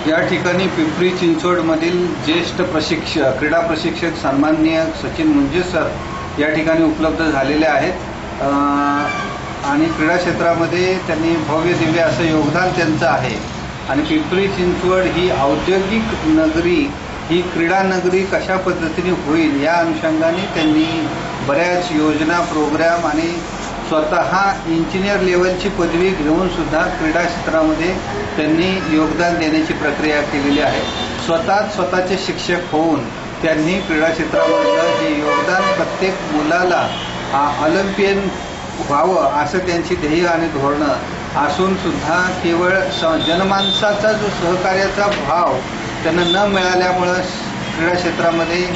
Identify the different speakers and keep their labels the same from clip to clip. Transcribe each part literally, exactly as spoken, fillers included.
Speaker 1: या ठिकाणी पिंपरी चिंचवडमधील ज्येष्ठ प्रशिक्षक क्रीडा प्रशिक्षक सन्माननीय सचिन मुंजे सर या ठिकाणी उपलब्ध झालेले आहेत आणि क्रीडा क्षेत्रामध्ये त्यांनी भव्य दिव्य असं योगदान त्यांचं आहे आणि पिंपरी चिंचवड ही औद्योगिक नगरी ही क्रीडा नगरी कशा पद्धतीने होईल या अनुषंगाने त्यांनी बऱ्याच योजना प्रोग्राम आणि स्वतः इंजिनियर लेवलची पदवी घेऊन सुद्धा क्रीडा क्षेत्रामध्ये त्यांनी योगदान देण्याची प्रक्रिया केलेली आहे। स्वतः स्वतःचे शिक्षक होऊन त्यांनी क्रीडा क्षेत्रामधलं हे योगदान प्रत्येक मुलाला ऑलिम्पियन व्हावं असं त्यांची ध्येय आणि धोरणं असून सुद्धा केवळ जनमानसाचा जो सहकार्याचा भाव त्यांना न मिळाल्यामुळं क्रीडा क्षेत्रामध्ये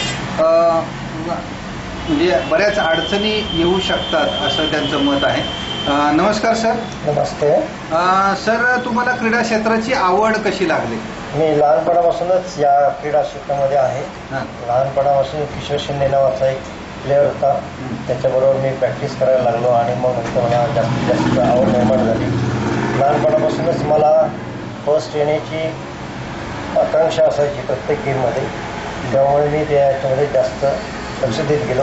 Speaker 1: म्हणजे बऱ्याच अडचणी येऊ शकतात असं त्यांचं मत आहे। नमस्कार सर।
Speaker 2: नमस्ते
Speaker 1: सर, तुम्हाला क्रीडा क्षेत्राची आवड कशी लागली?
Speaker 2: मी लहानपणापासूनच या क्रीडा क्षेत्रामध्ये आहे। लहानपणापासून किशोर शिंदे नावाचा एक प्लेअर होता, त्याच्याबरोबर मी प्रॅक्टिस करायला लागलो आणि मग नंतर मला जास्तीत जास्त आवड निर्माण झाली। लहानपणापासूनच मला फर्स्ट येण्याची आकांक्षा असायची प्रत्येक गेममध्ये, त्यामुळे मी त्याच्यामध्ये जास्त लक्ष देत गेलो।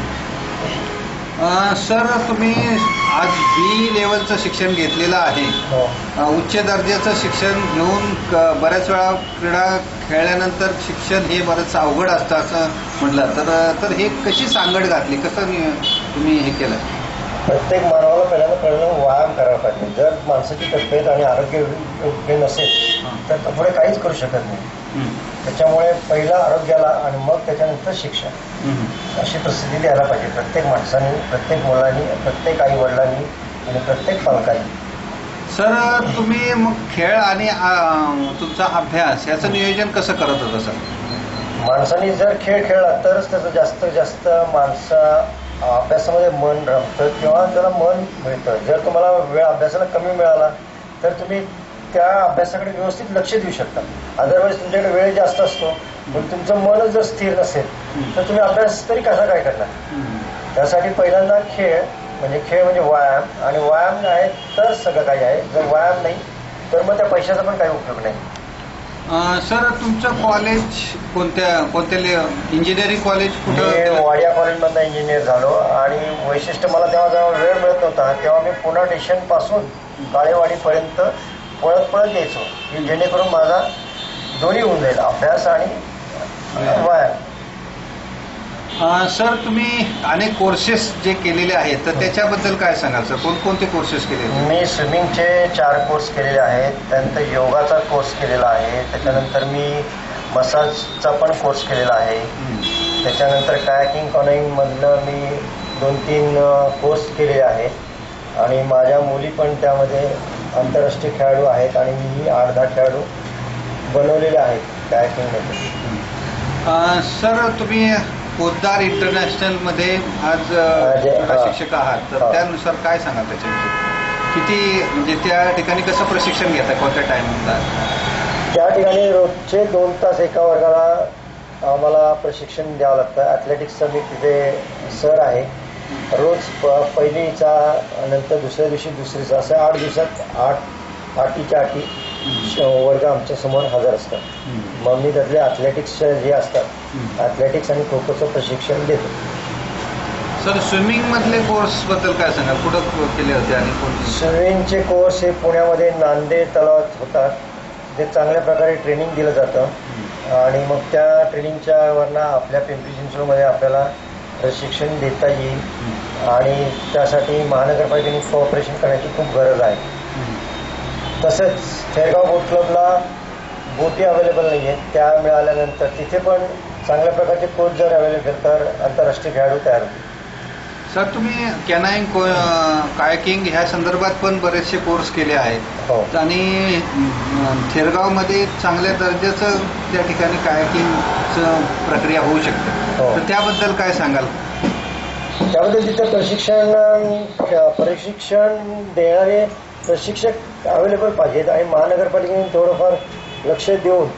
Speaker 1: सर, तुम्ही आज बी लेवलचं शिक्षण घेतलेलं आहे, उच्च दर्जाचं शिक्षण घेऊन बऱ्याच वेळा क्रीडा खेळल्यानंतर शिक्षण हे बरंच अवघड असतं असं म्हटलं तर तर हे कशी सांगड घातली, कसं तुम्ही हे केलं?
Speaker 2: प्रत्येक मानवाला पहिल्यांदा कळलं व्यायाम करायला पाहिजे। जर माणसाची तब्येत आणि आरोग्य योग्य नसेल तर तो पुढे काहीच करू शकत नाही। त्याच्यामुळे पहिला आरोग्याला आणि मग त्याच्यानंतर शिक्षण अशी परिस्थिती द्यायला पाहिजे प्रत्येक माणसाने, प्रत्येक मुलांनी, प्रत्येक आई वडिलांनी आणि प्रत्येक पालकांनी।
Speaker 1: सर, तुम्ही मग खेळ आणि तुमचा अभ्यास याचं नियोजन कसं करत होतं सर?
Speaker 2: माणसाने जर खेळ खेळला तरच त्याचं जास्तीत जास्त माणसा अभ्यासामध्ये मन रमतं किंवा त्याला मन मिळतं। जर तुम्हाला वेळ अभ्यासाला कमी मिळाला तर तुम्ही त्या अभ्यासाकडे व्यवस्थित लक्ष देऊ शकता। अदरवाईज तुमच्याकडे वेळ जास्त असतो पण तुमचं मनच जर स्थिर नसेल तर तुम्ही अभ्यास तरी कसा काय करणार? त्यासाठी पहिल्यांदा खेळ म्हणजे खेळ म्हणजे व्यायाम, आणि व्यायाम आहे तर सगळं काही आहे। जर व्यायाम नाही तर मग त्या पैशाचा पण काही उपयोग नाही।
Speaker 1: सर, तुमचं कॉलेज कोणत्या कोणत्या इंजिनिअरिंग कॉलेज कुठं?
Speaker 2: वाडिया कॉलेजमधनं इंजिनियर झालो आणि वैशिष्ट्य मला तेव्हा जेव्हा वेळ मिळत नव्हता तेव्हा मी पुणे स्टेशन पासून काळेवाडीपर्यंत पळत पळत यायचो की जेणेकरून माझा दोन्ही होऊन जाईल, अभ्यास आणि व्यायाम।
Speaker 1: सर, तुम्ही अनेक कोर्सेस जे केलेले आहेत तर त्याच्याबद्दल काय सांगाल सर? कोणकोणते कोर्सेस केले?
Speaker 2: मी स्विमिंगचे चार कोर्स केलेले आहेत, त्यानंतर योगाचा कोर्स केलेला आहे, त्याच्यानंतर मी मसाजचा पण कोर्स केलेला आहे, त्याच्यानंतर कायाकिंग कॉनोइंगमधनं मी दोन तीन कोर्स केलेले आहेत आणि माझ्या मुली पण त्यामध्ये आंतरराष्ट्रीय खेळाडू आहेत आणि मीही आठ दहा खेळाडू बनवलेले आहेत कायाकिंगमध्ये।
Speaker 1: सर, तुम्ही पोद्दार इंटरनॅशनलमध्ये आज प्रशिक्षक आहात तर त्यानुसार काय सांगाल त्याच्याविषयी? किती म्हणजे त्या ठिकाणी कसं प्रशिक्षण घेता, कोणत्या टायमिंगला?
Speaker 2: त्या ठिकाणी रोजचे दोन तास एका वर्गाला आम्हाला प्रशिक्षण द्यावं लागतं। ॲथलेटिक्सचं मी तिथे सर आहे, रोज पहिलीचा नंतर दुसऱ्या दिवशी दुसरीचा असं आठ दिवसात आठ आठीच्या आठी वर्ग आमच्या समोर हजर असतात। मग मी त्यातले ॲथलेटिक्स जे असतात ॲथलेटिक्स आणि खो खोचं प्रशिक्षण देतो।
Speaker 1: सर, स्विमिंग मधले कोर्स बद्दल काय सांगा, कुठं केले होते आणि
Speaker 2: स्विमिंगचे कोर्स हे पुण्यामध्ये नांदेड तलावात होतात, ते चांगल्या प्रकारे ट्रेनिंग दिलं जातं आणि मग त्या ट्रेनिंगच्या वरनं आपल्या पिंपरी चिंचवडमध्ये आपल्याला प्रशिक्षण देता येईल आणि त्यासाठी महानगरपालिकेने कोऑपरेशन करण्याची खूप गरज आहे। तसेच थेरगाव बोट क्लबला बोटी अवेलेबल नाही आहेत, त्या मिळाल्यानंतर तिथे पण चांगल्या प्रकारचे कोच जर अवेलेबल तर आंतरराष्ट्रीय खेळाडू तयार होतील।
Speaker 1: सर, तुम्ही कॅनाइंग कायाकिंग ह्या संदर्भात पण बरेचसे कोर्स केले आहेत आणि थेरगावमध्ये चांगल्या दर्जाचं त्या ठिकाणी कायाकिंगचं प्रक्रिया होऊ शकते, तर त्याबद्दल काय सांगाल?
Speaker 2: त्याबद्दल तिथे प्रशिक्षण प्रशिक्षण देणारे प्रशिक्षक अवेलेबल पाहिजेत आणि महानगरपालिकेने थोडंफार लक्ष देऊन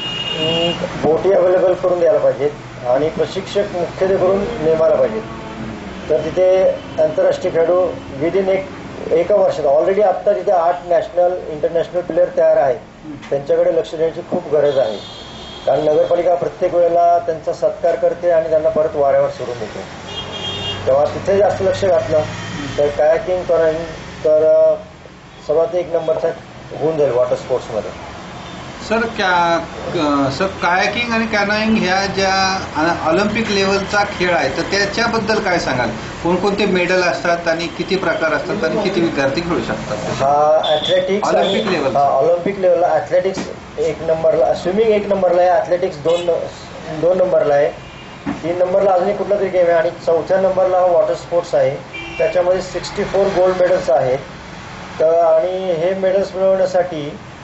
Speaker 2: बोटी अवेलेबल करून द्यायला पाहिजेत आणि प्रशिक्षक मुख्यत्वे करून नेमायला पाहिजेत। तर तिथे आंतरराष्ट्रीय खेळाडू विदिन एक एका वर्षात ऑलरेडी आत्ता तिथे आठ नॅशनल इंटरनॅशनल प्लेयर तयार आहेत त्यांच्याकडे लक्ष देण्याची खूप गरज आहे. कारण नगरपालिका प्रत्येक वेळेला त्यांचा सत्कार करते आणि त्यांना परत वाऱ्यावर सोडून देते. तेव्हा तिथे जास्त लक्ष घातलं तर कायाकिंग करून तर सर्वात एक नंबरचा होऊन जाईल वॉटर स्पोर्ट्समध्ये.
Speaker 1: सर क्या सर कायाकिंग आणि कॅनोईंग ह्या ज्या ऑलिम्पिक लेवलचा खेळ आहे तर त्याच्याबद्दल काय सांगाल? कोणकोणते मेडल असतात आणि किती प्रकार असतात आणि किती विद्यार्थी खेळू शकतात?
Speaker 2: हा ॲथलेटिक्स
Speaker 1: ऑलिम्पिक लेवल
Speaker 2: ऑलिम्पिक लेवलला ॲथलेटिक्स एक नंबरला, स्विमिंग एक नंबरला आहे, ॲथलेटिक्स दोन दोन नंबरला आहे, तीन नंबरला अजूनही कुठला तरी गेम आहे आणि चौथ्या नंबरला हा वॉटर स्पोर्ट्स आहे. त्याच्यामध्ये सिक्स्टी फोर गोल्ड मेडल्स आहेत. तर आणि हे मेडल्स मिळवण्यासाठी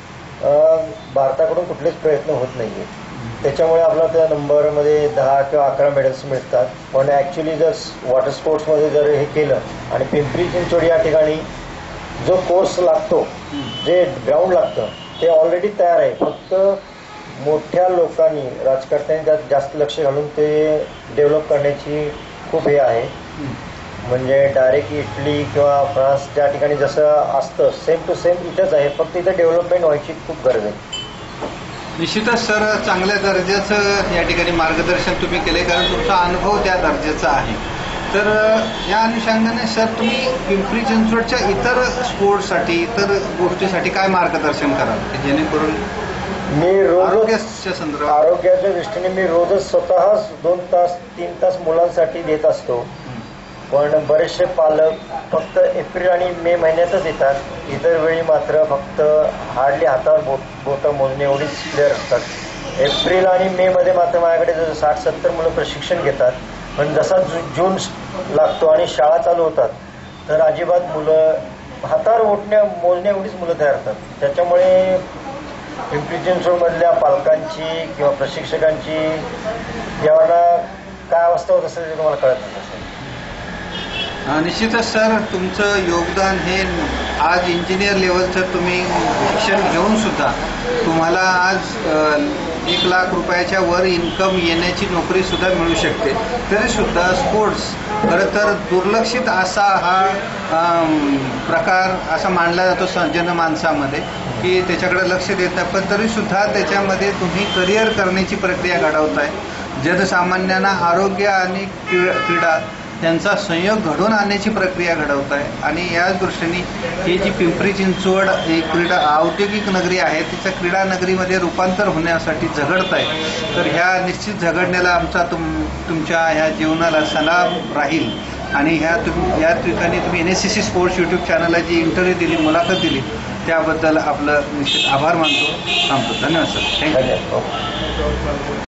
Speaker 2: भारताकडून कुठलेच प्रयत्न होत नाही आहेत. त्याच्यामुळे आपल्याला त्या नंबरमध्ये दहा किंवा अकरा मेडल्स मिळतात. पण ॲक्च्युली जर वॉटर स्पोर्ट्समध्ये जर हे केलं आणि पिंपरी चिंचवड या ठिकाणी जो कोर्स लागतो, जे ग्राउंड लागतं ते ऑलरेडी तयार आहे. फक्त मोठ्या लोकांनी, राजकारत्यांनी त्यात जास्त लक्ष घालून ते डेव्हलप करण्याची खूप हे आहे. म्हणजे डायरेक्ट इटली किंवा फ्रान्स त्या ठिकाणी जसं असतं सेम टू सेम इथंच आहे. फक्त इथं डेव्हलपमेंट व्हायची खूप गरज आहे.
Speaker 1: निश्चितच सर चांगल्या दर्जाचं या ठिकाणी मार्गदर्शन तुम्ही केले, कारण तुमचा अनुभव त्या दर्जाचा आहे. तर या अनुषंगाने सर तुम्ही पिंपरी चिंचवडच्या इतर स्पोर्ट्ससाठी, इतर गोष्टीसाठी काय मार्गदर्शन कराल की जेणेकरून
Speaker 2: मी रोज
Speaker 1: आरोग्याच्या संदर्भात?
Speaker 2: आरोग्याच्या दृष्टीने मी रोजच स्वतःच दोन तास तीन तास मुलांसाठी देत असतो. पण बरेचसे पालक फक्त एप्रिल आणि मे महिन्यातच येतात. इतर वेळी मात्र फक्त हार्डली हातावर बोट बोटं मोजणे एवढीच प्लेअर असतात. एप्रिल आणि मे मध्ये मात्र माझ्याकडे जर साठ सत्तर मुलं प्रशिक्षण घेतात. पण जसा जू जून लागतो आणि शाळा चालू होतात तर अजिबात मुलं हातावर ओढण्या मोजण्या एवढीच मुलं तयार होतात. त्याच्यामुळे पिंपरी चिंचवडमधल्या पालकांची किंवा प्रशिक्षकांची यावर काय अवस्था होत असेल ते तुम्हाला कळत नसेल.
Speaker 1: निश्चितच सर तुमचं योगदान हे आज इंजिनियर लेवलचं तुम्ही शिक्षण घेऊन सुद्धा तुम्हाला आज एक लाख रुपयाच्या वर इन्कम येण्याची नोकरी सुद्धा मिळू शकते. तरीसुद्धा स्पोर्ट्स खरं तर दुर्लक्षित असा हा प्रकार असा मानला जातो जनमानसामध्ये की त्याच्याकडे लक्ष देत नाही. पण तरीसुद्धा त्याच्यामध्ये तुम्ही करिअर करण्याची प्रक्रिया घडवताय. जनसामान्यांना आरोग्य आणि क्रीडा त्यांचा संयोग घडवून आणण्याची प्रक्रिया घडवत आहे. आणि याच दृष्टीने ही जी पिंपरी चिंचवड ही क्रीडा औद्योगिक नगरी आहे तिच्या क्रीडा नगरीमध्ये रूपांतर होण्यासाठी झगडत आहे. तर ह्या निश्चित झगडण्याला आमचा तुम तुमच्या ह्या जीवनाला सलाम राहील. आणि ह्या तुम या ठिकाणी तुम्ही N S C C sports YouTube चॅनलला जी इंटरव्ह्यू दिली, मुलाखत दिली त्याबद्दल आपलं निश्चित आभार मानतो. थांबतो. धन्यवाद सर. थँक्यू.